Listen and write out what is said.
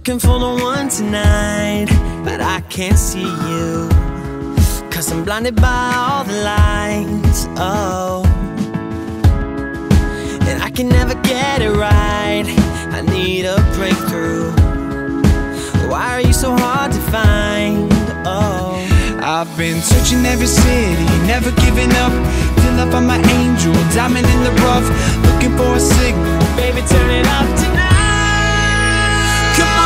looking for the one tonight, but I can't see you, 'cause I'm blinded by all the lights, oh. And I can never get it right, I need a breakthrough. Why are you so hard to find, oh? I've been searching every city, never giving up, till I find my angel, diamond in the rough, looking for a signal. Baby, turn it up tonight. Come on.